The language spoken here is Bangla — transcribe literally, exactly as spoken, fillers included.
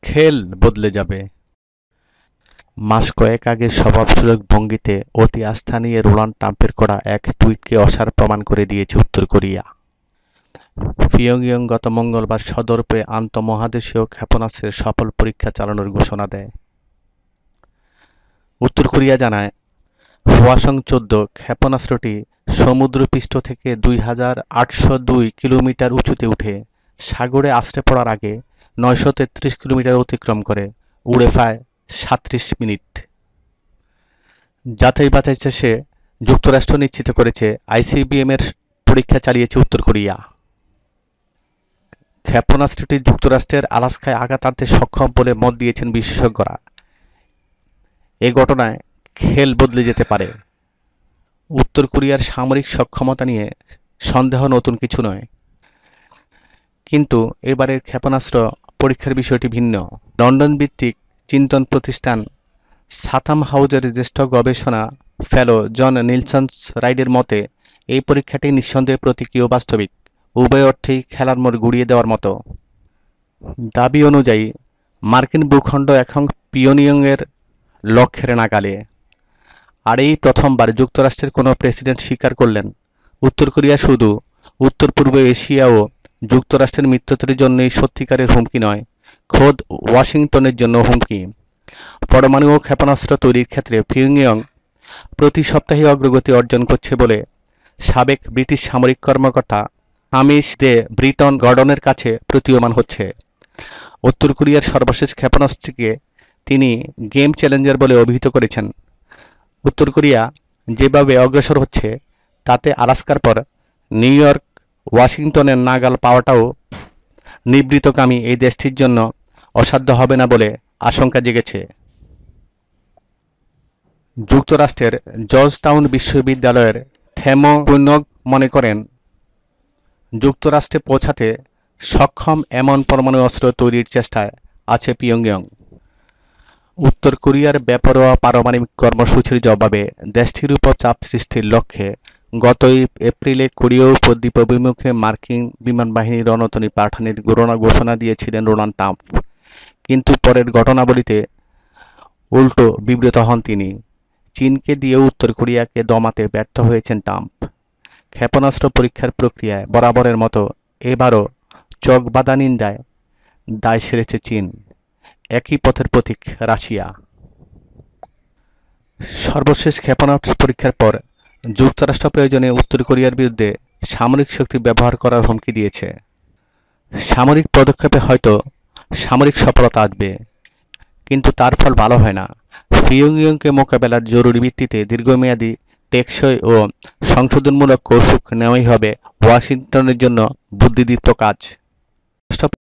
খেল বদলে যাবে। মাস কয়েক আগে স্বভাবসুলভ ভঙ্গিতে অতি আস্থা নিয়ে ডোনাল্ড ট্রাম্পের করা এক টুইটকে অসার প্রমাণ করে দিয়েছে উত্তর কোরিয়া। পিয়ংইয়ং গত মঙ্গলবার সদর্পে আন্তঃমহাদেশীয় ক্ষেপণাস্ত্রের সফল পরীক্ষা চালানোর ঘোষণা দেয়। উত্তর কোরিয়া জানায়, হওয়াসং চোদ্দ ক্ষেপণাস্ত্রটি সমুদ্রপৃষ্ঠ থেকে দুই হাজার আটশো দুই কিলোমিটার উঁচুতে উঠে সাগরে আছড়ে পড়ার আগে নয়শো তেত্রিশ কিলোমিটার অতিক্রম করে উড়ে প্রায় সাঁত্রিশ মিনিট। যাচাই বাছাই শেষে যুক্তরাষ্ট্র নিশ্চিত করেছে আইসিবিএম এর পরীক্ষা চালিয়েছে উত্তর কোরিয়া। ক্ষেপণাস্ত্রটি যুক্তরাষ্ট্রের আলাস্কায় আঘাত আনতে সক্ষম বলে মত দিয়েছেন বিশেষজ্ঞরা। এ ঘটনায় খেল বদলে যেতে পারে। উত্তর কোরিয়ার সামরিক সক্ষমতা নিয়ে সন্দেহ নতুন কিছু নয়, কিন্তু এবারের ক্ষেপণাস্ত্র পরীক্ষার বিষয়টি ভিন্ন। লন্ডন ভিত্তিক চিন্তন প্রতিষ্ঠান সাথাম হাউজের জ্যেষ্ঠ গবেষণা ফেলো জন নিলসন রাইডের মতে, এই পরীক্ষাটি নিঃসন্দেহে প্রতীকী ও বাস্তবিক, উভয় অর্থেই খেলার মোড় ঘুরিয়ে দেওয়ার মতো। দাবি অনুযায়ী মার্কিন ভূখণ্ড এখন পিয়ংইয়ংয়ের লক্ষ্যের নাগালে। আর এই প্রথমবার যুক্তরাষ্ট্রের কোনো প্রেসিডেন্ট স্বীকার করলেন উত্তর কোরিয়া শুধু উত্তর পূর্ব এশিয়া ও যুক্তরাষ্ট্রের মিত্রতার জন্যই সত্যিকারের হুমকি নয়, খোদ ওয়াশিংটনের জন্য হুমকি। পরমাণু ও ক্ষেপণাস্ত্র তৈরির ক্ষেত্রে পিয়ংইয়ং প্রতি সপ্তাহে অগ্রগতি অর্জন করছে বলে সাবেক ব্রিটিশ সামরিক কর্মকর্তা হামিশ দে ব্রিটন গর্ডনের কাছে প্রতীয়মান হচ্ছে। উত্তর কোরিয়ার সর্বশেষ ক্ষেপণাস্ত্রটিকে তিনি গেম চ্যালেঞ্জার বলে অভিহিত করেছেন। উত্তর কোরিয়া যেভাবে অগ্রসর হচ্ছে তাতে আলাস্কার পর নিউ ইয়র্ক, ওয়াশিংটনের নাগাল পাওয়াটাও নিবৃত্তকামী এই দেশটির জন্য অসাধ্য হবে না বলে আশঙ্কা জেগেছে। যুক্তরাষ্ট্রের জর্জটাউন বিশ্ববিদ্যালয়ের থেমো কুইনগ মনে করেন, যুক্তরাষ্ট্রে পৌঁছাতে সক্ষম এমন পরমাণু অস্ত্র তৈরির চেষ্টায় আছে পিয়ংইয়ং। উত্তর কোরিয়ার বেপরোয়া পারমাণবিক কর্মসূচির জবাবে দেশটির উপর চাপ সৃষ্টির লক্ষ্যে গত এপ্রিলে কোরীয় উপদ্বীপ অভিমুখে মার্কিন বিমানবাহিনী রণতরী পাঠানোর ঘোষণা দিয়েছিলেন ডোনাল্ড ট্রাম্প, কিন্তু পরের ঘটনাবলিতে উল্টো বিব্রত হন তিনি। চীনকে দিয়ে উত্তর কোরিয়াকে দমাতে ব্যর্থ হয়েছেন ট্রাম্প। ক্ষেপণাস্ত্র পরীক্ষার প্রক্রিয়ায় বরাবরের মতো এবারও চোখ বাঁধা নিন্দায় দায় সেরেছে চীন। একই পথের প্রতীক রাশিয়া। সর্বশেষ ক্ষেপণাস্ত্র পরীক্ষার পর যুক্তরাষ্ট্র প্রয়োজনে উত্তর কোরিয়ার বিরুদ্ধে সামরিক শক্তি ব্যবহার করার হুমকি দিয়েছে। সামরিক পদক্ষেপে হয়তো সামরিক সফলতা আসবে, কিন্তু তার ফল ভালো হয় না। পিয়ংইয়ংকে মোকাবেলার জরুরি ভিত্তিতে দীর্ঘমেয়াদী, টেকসই ও সংশোধনমূলক কৌশল নেওয়াই হবে ওয়াশিংটনের জন্য বুদ্ধিদীপ্ত কাজ।